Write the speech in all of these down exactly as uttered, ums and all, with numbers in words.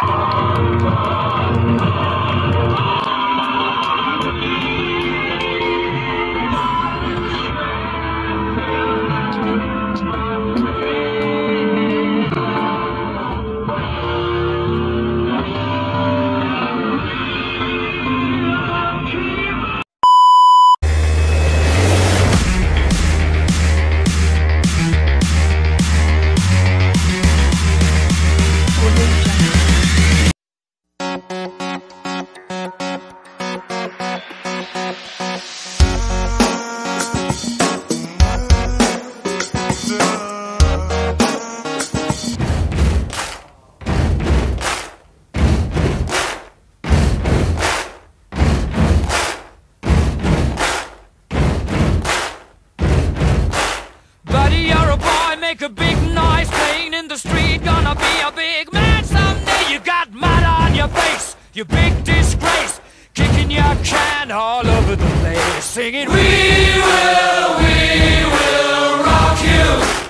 Make a big noise playing in the street. Gonna be a big man someday. You got mud on your face, you big disgrace. Kicking your can all over the place, singing, we will, we will rock you.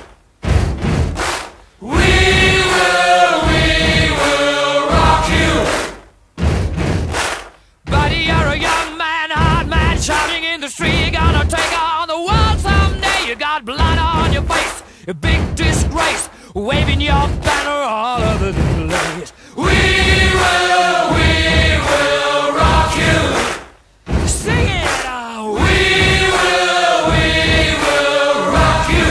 We will, we will rock you. Buddy, you're a young man, hard man, shouting in the street. Gonna take on the world someday. You got blood on your face, a big disgrace, waving your banner all over the place. We will, we will rock you. Sing it out. We will, we will rock you.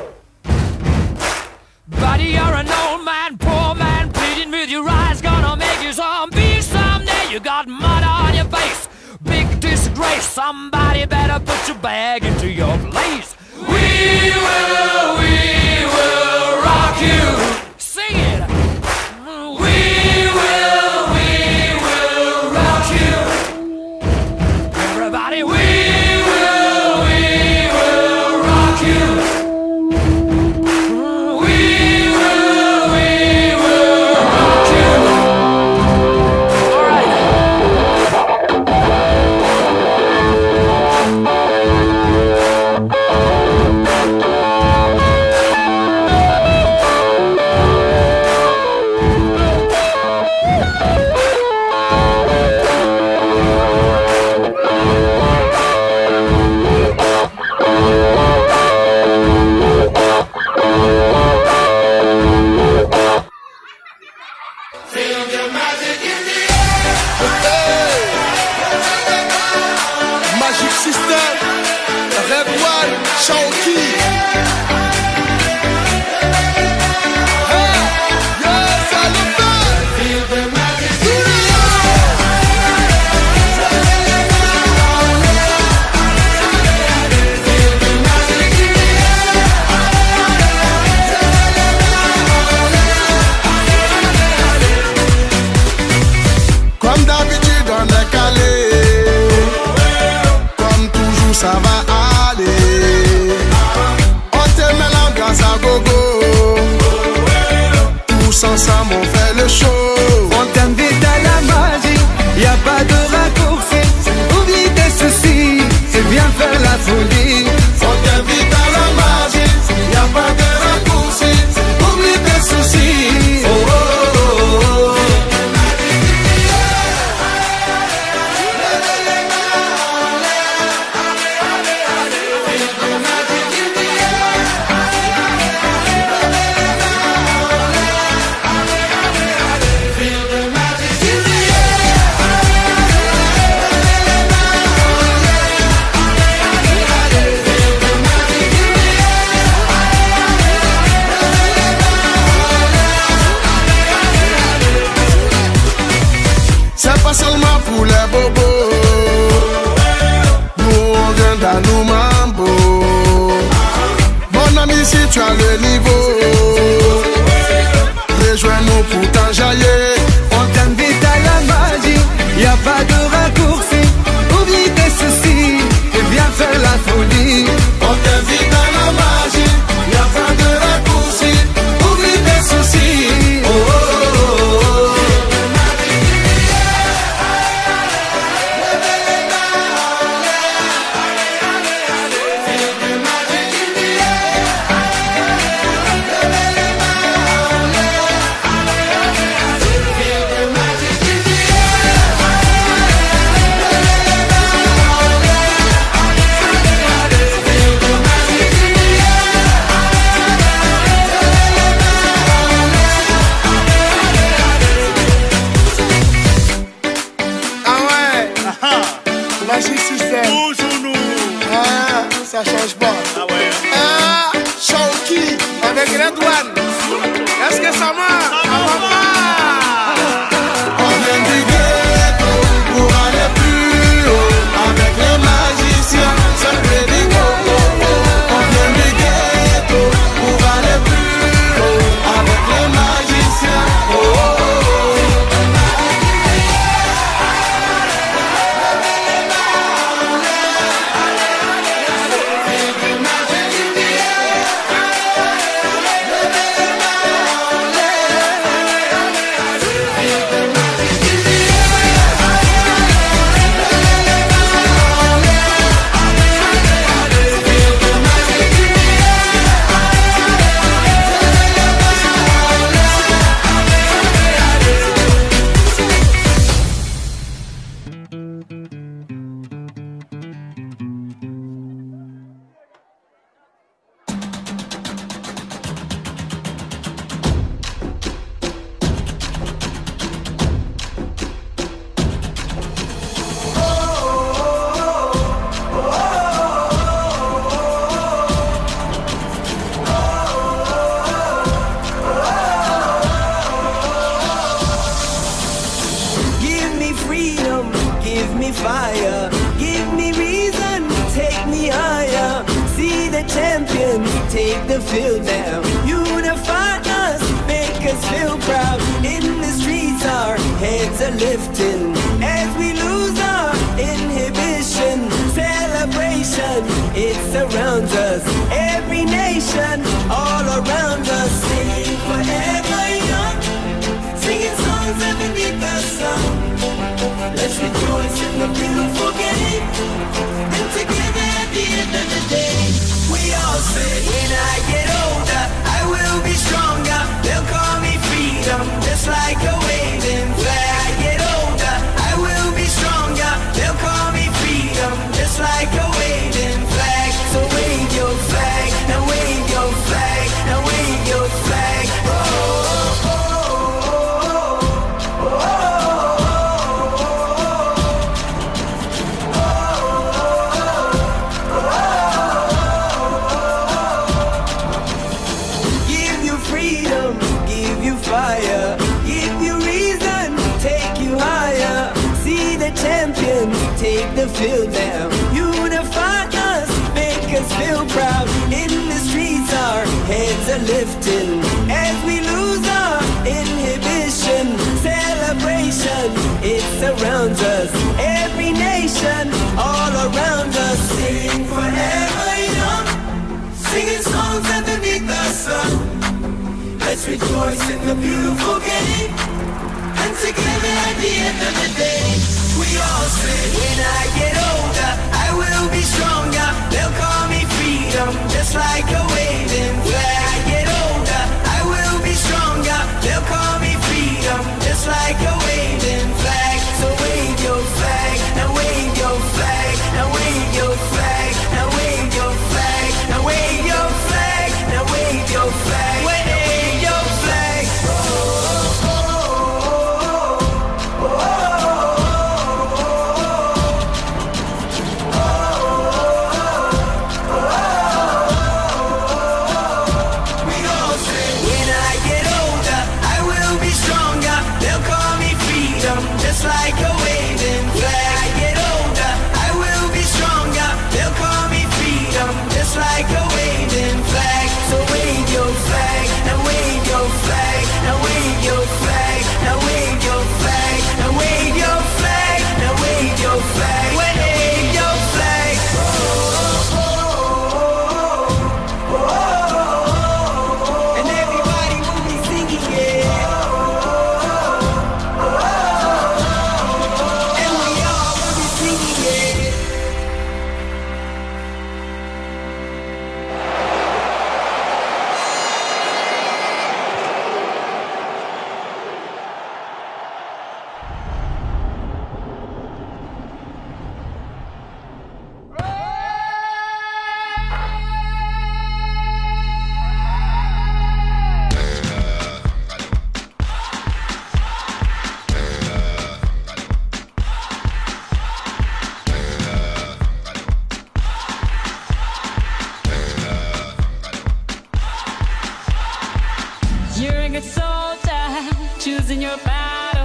Buddy, you're an old man, poor man, pleading with your eyes. Gonna make you zombie someday. You got mud on your face, big disgrace. Somebody better put your bag into your place. We will, we will rock you. Sing it. We will, we will rock you. Everybody, we will, we will rock you. We will, we will rock you. All right. Ensemble on fait le show. On t'invite à la magie, y a pas de raccourci. Oublie tes soucis, c'est bien faire la folie. On t'invite à la magie, y a pas de raccourci. Oublie tes soucis. Oh, oh, oh, oh. Pas seulement pour les bobos, nous on vient d'Anou Mambo. Mon ami, si tu as le niveau, rejoins-nous pour t'enjailler. On t'invite à la magie, y a pas de raccourci. Oublie tes soucis et viens faire la folie. On t'invite à la magie, y a pas de raccourci. Oublie tes soucis. Oh, oh, oh, oh. ça change pas. Ah ouais. Ah, Shawky avec Red One. Est-ce que ça marche? Ça va pas. On vient du ghetto pour aller plus haut. Avec les magiciens, ça fait des go-go. On vient du ghetto pour aller plus haut. Avec les magiciens, oh oh oh. Fire, give me reason, take me higher. See the champions, take the field now. Unify us, make us feel proud. In the streets our heads are lifting as we lose our inhibition. Celebration, it surrounds us. Every nation, all around us. Singing forever young, singing songs underneath the sun. Let's rejoice in the beautiful game, and together at the end of the day, we all say, when I get older, I will be stronger. They'll call me freedom, just like a waving flag. I get older, I will be stronger. They'll call me freedom, just like a waving flag. So wave your flag, now wave your flag, now wave your flag. Oh, oh, oh, oh, oh, oh. Fire, give you reason, take you higher. See the champions, take the field now. Unify us, make us feel proud. In the streets our heads are lifting as we lose our inhibition. Celebration, it surrounds us. Every nation, all around us. Sing forever young, singing songs underneath the sun. Let's rejoice in the beautiful game, and together at the end of the day, we all say, when I get older, I will be stronger. They'll call me freedom, just like a waving flag. I get older, I will be stronger. They'll call me freedom, just like a waving flag. So wave your flag, now wave your flag, now wave your flag, now wave your flag, now wave your flag, now wave your flag. Wave your flag. Oh, oh, oh.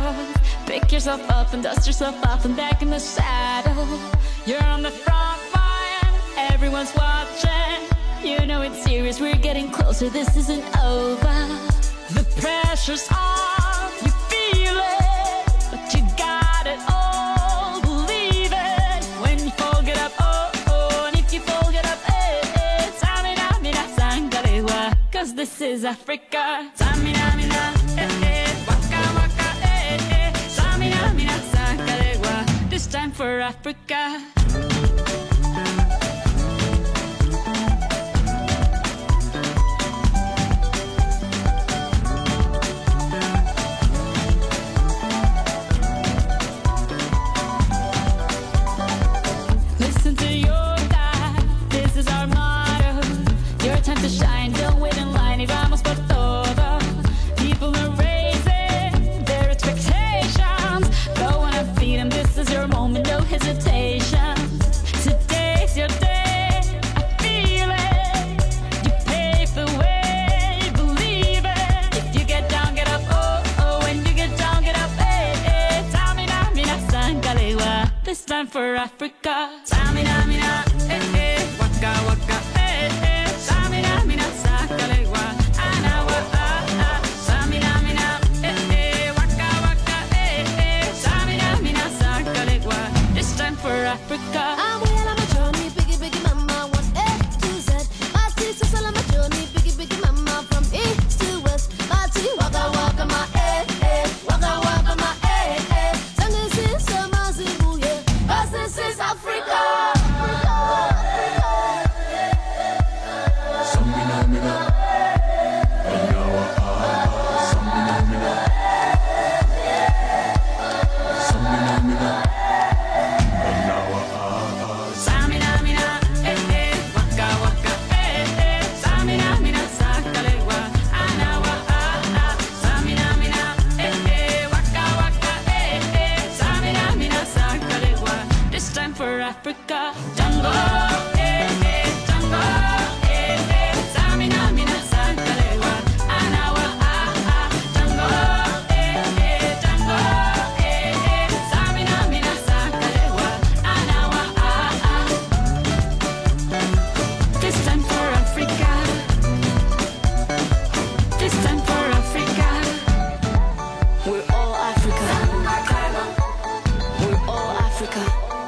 Pick yourself up and dust yourself off and back in the saddle. You're on the front line, everyone's watching. You know it's serious, we're getting closer, this isn't over. The pressure's on, you feel it, but you got it all, believe it. When you fall, get up, oh, oh, and if you fall, get up, eh, eh. Samina, mina, sangalewa, cause this is Africa. Samina, mina, eh, eh, waka, waka, eh, eh. Samina, mina, sangalewa, this time for Africa. Time to shine, don't wait in line, y vamos por todo. People are raising their expectations. Go on and feed them, this is your moment, no hesitation. Today's your day, I feel it. You pave the way, believe it. If you get down, get up, oh, oh. When you get down, get up, eh, eh. Samina, mina, sangalewa, this time for Africa. Samina, mina, eh, eh. Waka, waka, eh, eh. Samina, mina, sangalewa, anawa, ah, ah. Samina, mina, eh, eh. Waka, waka, eh, eh. Samina, mina, sangalewa, this time for Africa. I'm well on my journey, biggie, biggie mama, one A to Z. My sister's all on my journey, biggie, biggie mama, from east to west. My tea, waka, waka, my eh, eh. Waka, waka, my eh, eh. Sangin' since I'm a Zimbabwe, yeah. 'Cause this is Africa. Africa, Jungle, eh, eh, Jungle, eh, eh. Samina, mina, sangalewa, anawa, ah, ah. Jungle, eh, eh, Jungle, eh, eh. Samina, mina, sangalewa, anawa, ah, ah. This time for Africa. This time for Africa. We're all Africa. We're all Africa.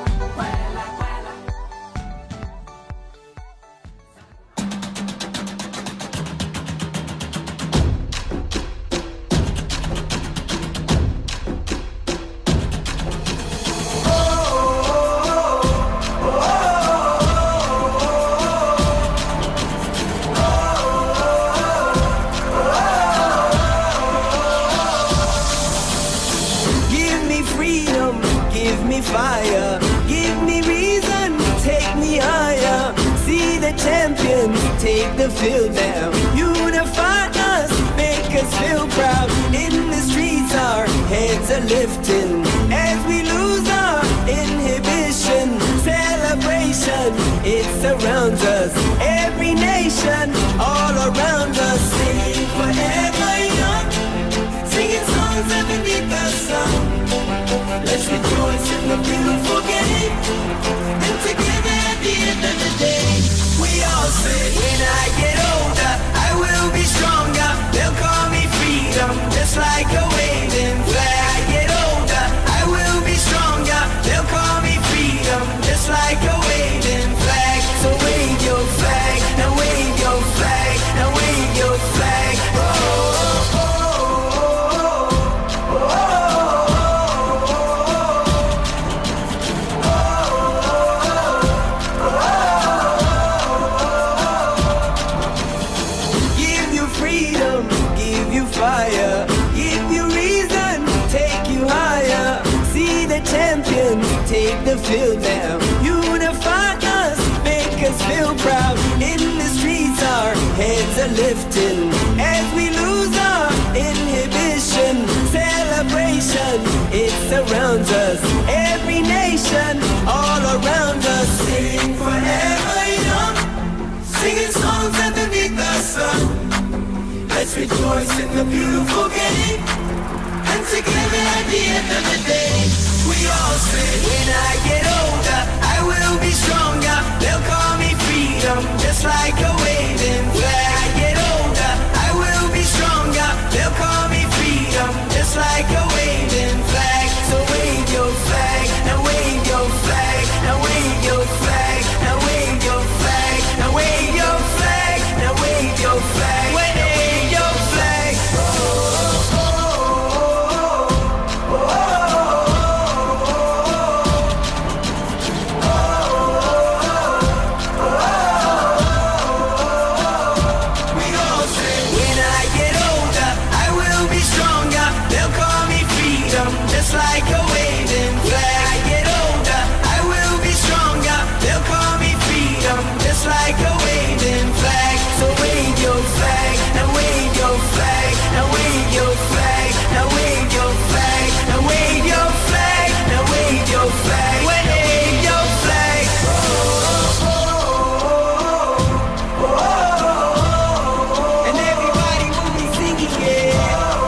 Fire, give me reason, take me higher. See the champions, take the field now. Unify us, make us feel proud. In the streets our heads are lifting as we lose our inhibition. Celebration, it surrounds us. Every nation, all around us. Sing forever young, singing songs underneath the sun. Let's rejoice in the beautiful game, and together at the end of the day, we all say, when I get older, I will be stronger. They'll call me freedom, just like a waving flag. I get older, I will be stronger. They'll call me freedom, just like a waving flag. So wave your flag, now wave your flag, now wave your flag. Oh, oh, oh, oh, oh, oh. Fire, give you reason, take you higher. See the champions, take the field now. Unify us, make us feel proud. In the streets our heads are lifting as we lose our inhibition. Celebration, it surrounds us. Every nation, all around us. Sing forever young, singing songs underneath the sun. Let's rejoice in the beautiful game, and together the end of the day, we all say, when I get older, I will be stronger. They'll call me freedom, just like a waving flag. I get older, I will be stronger. They'll call me freedom, just like a waving flag. So wave your flag, now wave your flag, now wave your flag, now wave your flag, now wave your flag, now wave your flag, wave your flag. Oh, oh, oh, oh, oh, oh. We all say, when I get older, I will be stronger. They'll call me freedom, just like a waving flag. I get older, I will be stronger. They'll call me freedom, just like a waving flag. So wave your flag, now wave your flag, now wave your flag, now wave your flag, now wave your flag, now wave your flag, wave your flag. Oh, oh, oh, oh, oh. And everybody will be singing, yeah.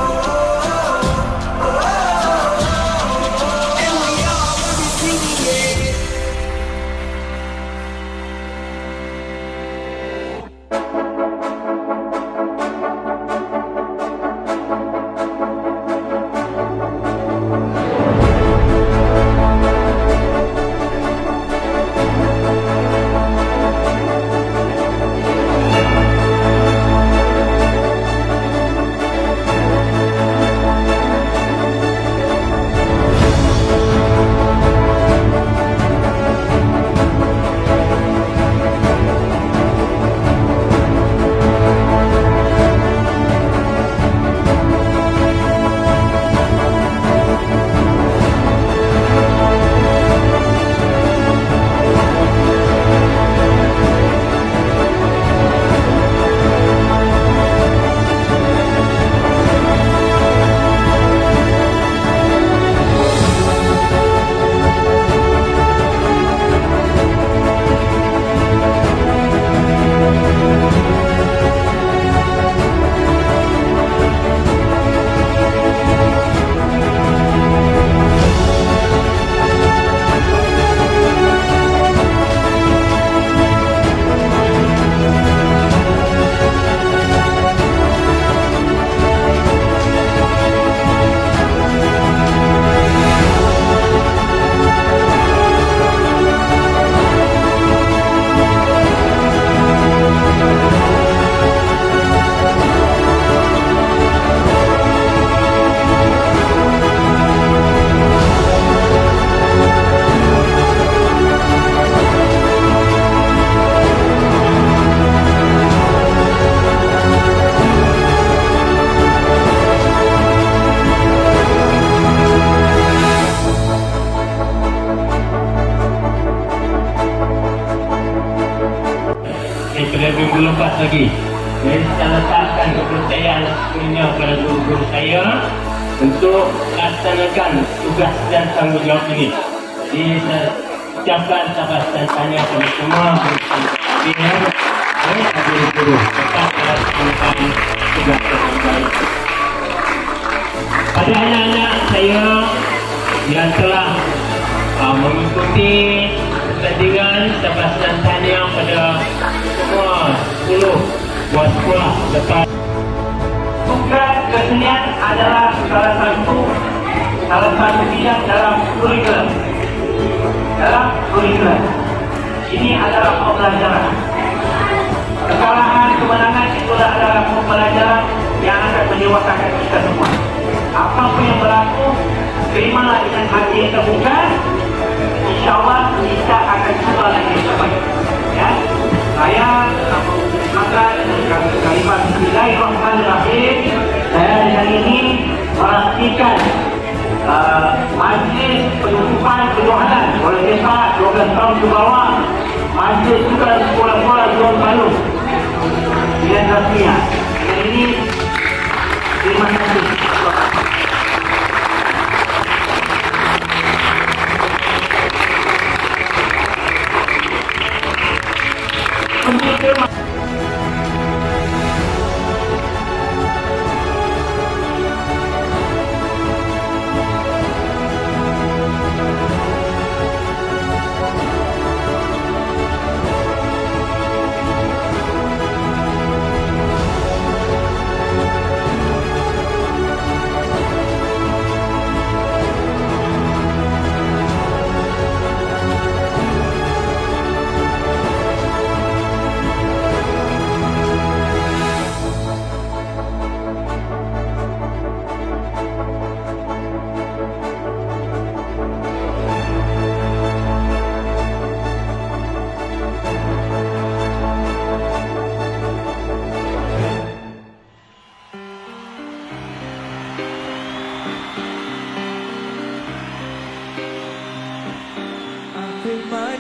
And we all will be singing, yeah. Daripada dua ribu empat lagi. Jadi saya letakkan kepercayaan sepenuhnya kepada guru-guru saya untuk melaksanakan tugas dan tanggungjawab ini. Jadi saya ucapkan sahabat dan tanya kepada semua guru-guru dan guru-guru tetap melaksanakan tugas dengan baik. Pada anak-anak saya yang telah uh, mengikuti pertandingan sahabat dan tanya pada semua sepuluh buah sekolah lepas. Tugas kesenian adalah salah satu salah satu bidang dalam kurikulum. Dalam kurikulum ini adalah pembelajaran. Kekalahan kemenangan itulah adalah pembelajaran yang akan mendewasakan kita semua. Apapun yang berlaku, terimalah dengan hati yang terbuka. InsyaAllah kita akan cuba lagi terbaik. Ya, saya maka kalimat Bismillahirrahmanirrahim. Saya dengan ini merasakan uh, majlis penutupan penuhanan oleh desa dua belas tahun ke bawah, majlis juga sekolah-sekolah John Baru dan rasminya. Dan ini terima kasih.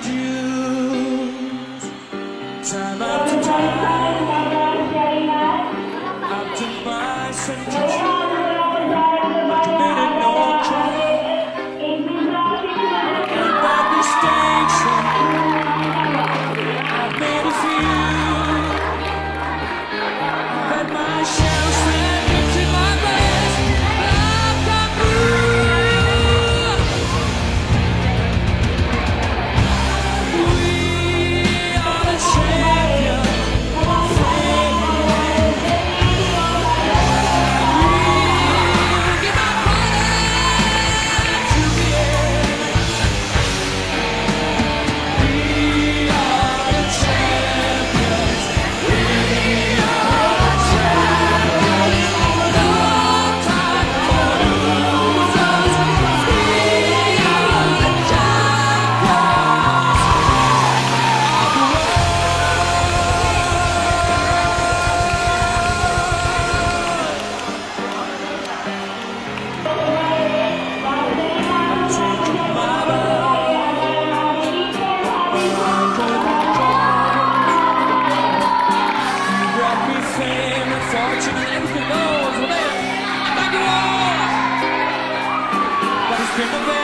dues. Time after time, after my sentence, committed no crime. And by mistakes, I've made a few. Had my share of sadness in my past. I've come through. We are the champions. Give my fight to the end. We are the champions. We are the champions. No time for losers. We are the champions of the fame and fortune and everything goes. Well, then, I thank you all. But it's been a very